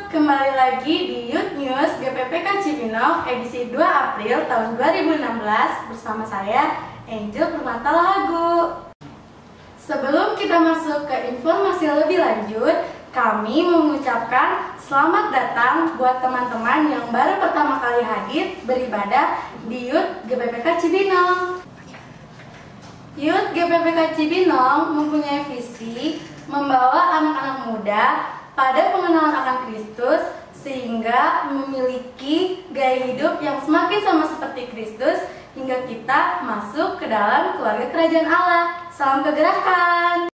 kembali lagi di Youth News GPPK Cibinong edisi 2 April tahun 2016 bersama saya, Angel Permata Lagu. Sebelum kita masuk ke informasi lebih lanjut, kami mengucapkan selamat datang buat teman-teman yang baru pertama kali hadir beribadah di Youth GPPK Cibinong. Youth GPPK Cibinong mempunyai visi membawa anak-anak muda pada pengenalan akan Kristus sehingga memiliki gaya hidup yang semakin sama seperti Kristus hingga kita masuk ke dalam keluarga kerajaan Allah. Salam kegerakan.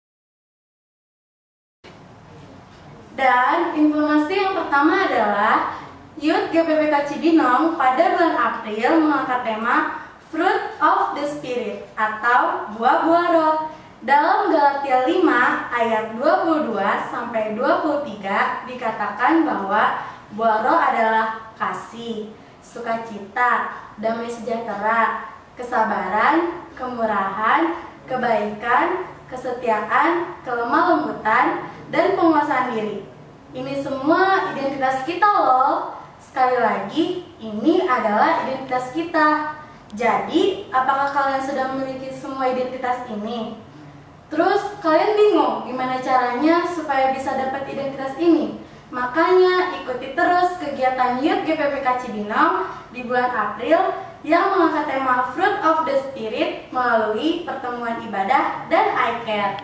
Dan informasi yang pertama adalah Youth GPPK Cibinong pada bulan April mengangkat tema Fruit of the Spirit atau buah-buah roh. Dalam Galatia 5 ayat 22 sampai 23 dikatakan bahwa buah roh adalah kasih, sukacita, damai sejahtera, kesabaran, kemurahan, kebaikan, kesetiaan, kelemah lembutan, dan penguasaan diri. Ini semua identitas kita loh. Sekali lagi, ini adalah identitas kita. Jadi, apakah kalian sudah memiliki semua identitas ini? Terus kalian bingung gimana caranya supaya bisa dapat identitas ini? Makanya ikuti terus kegiatan Youth GPPK Cibinong di bulan April yang mengangkat tema Fruit of the Spirit melalui pertemuan ibadah dan iCare.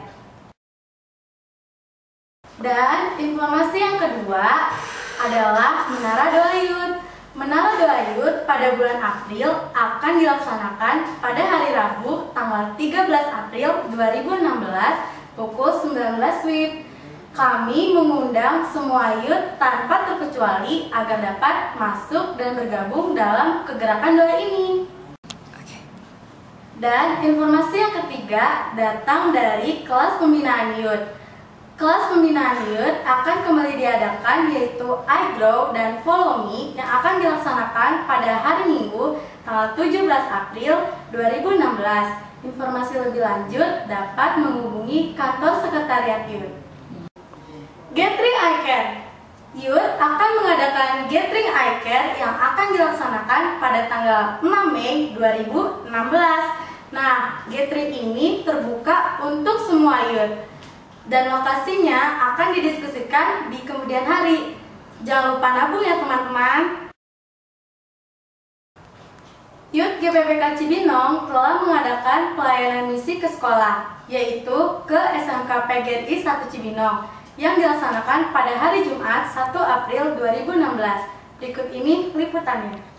Dan informasi yang kedua adalah Menara Doa Youth. Menara Doa Youth pada bulan April akan dilaksanakan pada hari Rabu tanggal 13 April 2016 pukul 19 WIB. Kami mengundang semua youth tanpa terkecuali agar dapat masuk dan bergabung dalam kegerakan doa ini. Dan informasi yang ketiga datang dari kelas pembinaan youth. Kelas pembinaan youth akan kembali diadakan yaitu I Grow dan Follow Me yang akan dilaksanakan pada hari Minggu tanggal 17 April 2016. Informasi lebih lanjut dapat menghubungi kantor sekretariat youth. Gathering iCare. Youth akan mengadakan Gathering iCare yang akan dilaksanakan pada tanggal 6 Mei 2016. Nah, gathering ini terbuka untuk semua youth. Dan lokasinya akan didiskusikan di kemudian hari. Jangan lupa nabung ya teman-teman. Youth GPPK Cibinong telah mengadakan pelayanan misi ke sekolah, yaitu ke SMK PGRI 1 Cibinong, yang dilaksanakan pada hari Jumat 1 April 2016. Berikut ini liputannya.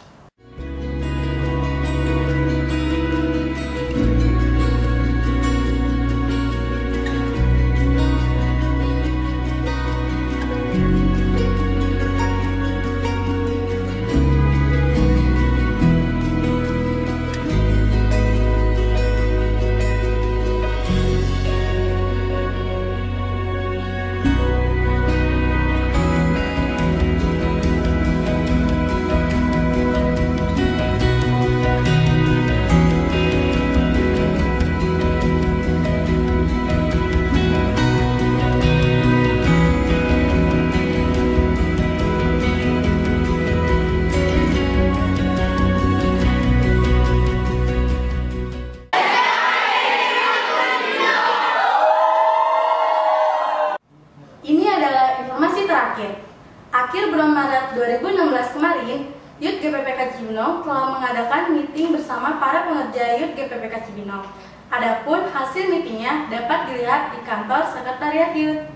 Akhir bulan Maret 2016 kemarin, Youth GPPK Cibinong telah mengadakan meeting bersama para pengerja Youth GPPK Cibinong. Adapun hasil meetingnya dapat dilihat di kantor sekretariat Youth.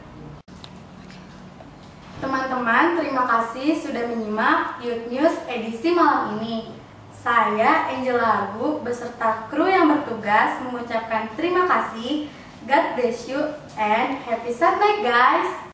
Teman-teman, terima kasih sudah menyimak Youth News edisi malam ini. Saya, Angel Lagu, beserta kru yang bertugas mengucapkan terima kasih. God bless you and happy Sabbath guys!